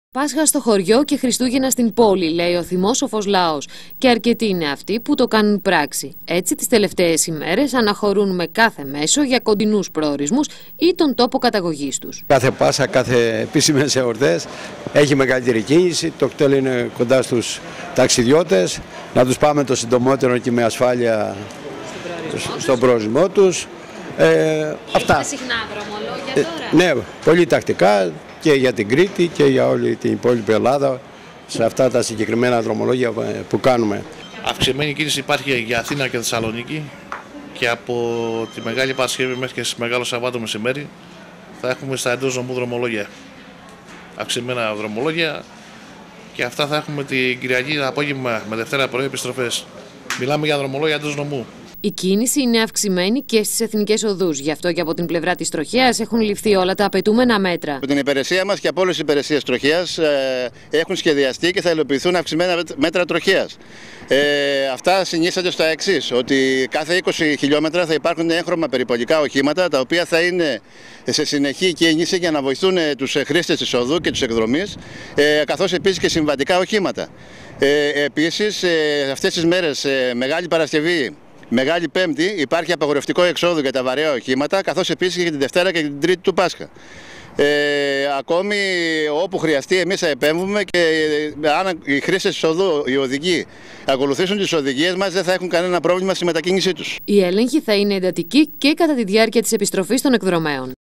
Πάσχα στο χωριό και Χριστούγεννα στην πόλη, λέει ο θυμόσοφος λαός. Και αρκετοί είναι αυτοί που το κάνουν πράξη. Έτσι, τις τελευταίες ημέρες αναχωρούν με κάθε μέσο για κοντινούς προορισμούς ή τον τόπο καταγωγής τους. Κάθε Πάσχα, κάθε επίσημες εορτές έχει μεγαλύτερη κίνηση. Το κτέλ είναι κοντά στους ταξιδιώτες. Να τους πάμε το συντομότερο και με ασφάλεια στον προορισμό τους. Αυτά. Συχνά δρομολόγια τώρα. Ναι, πολύ τακτικά. Και για την Κρήτη και για όλη την υπόλοιπη Ελλάδα, σε αυτά τα συγκεκριμένα δρομολόγια που κάνουμε. Αυξημένη κίνηση υπάρχει για Αθήνα και Θεσσαλονίκη και από τη Μεγάλη Παρασκευή μέχρι και στο Μεγάλο Σαββάτο μεσημέρι θα έχουμε στα εντός νομού δρομολόγια. Αυξημένα δρομολόγια και αυτά θα έχουμε την Κυριακή απόγευμα με Δευτέρα πρωί επιστροφές. Μιλάμε για δρομολόγια εντός νομού. Η κίνηση είναι αυξημένη και στις εθνικές οδούς. Γι' αυτό και από την πλευρά της τροχέας έχουν ληφθεί όλα τα απαιτούμενα μέτρα. Από την υπηρεσία μας και από όλες τις υπηρεσίες τροχέας έχουν σχεδιαστεί και θα υλοποιηθούν αυξημένα μέτρα τροχέας. Αυτά συνίστανται στο εξής, ότι κάθε 20 χιλιόμετρα θα υπάρχουν έγχρωμα περιπολικά οχήματα, τα οποία θα είναι σε συνεχή κίνηση για να βοηθούν τους χρήστες της οδού και τους εκδρομείς, καθώς επίσης και συμβατικά οχήματα. Επίσης, αυτές τις μέρες, Μεγάλη Παρασκευή, Μεγάλη Πέμπτη, υπάρχει απαγορευτικό εξόδου για τα βαρέα οχήματα, καθώς επίσης και για την Δευτέρα και την Τρίτη του Πάσχα. Ακόμη όπου χρειαστεί εμείς θα επέμβουμε και αν οι χρήστες της οδού, οι οδηγοί, ακολουθήσουν τις οδηγίες μας, δεν θα έχουν κανένα πρόβλημα στη μετακίνησή τους. Η έλεγχη θα είναι εντατική και κατά τη διάρκεια της επιστροφής των εκδρομέων.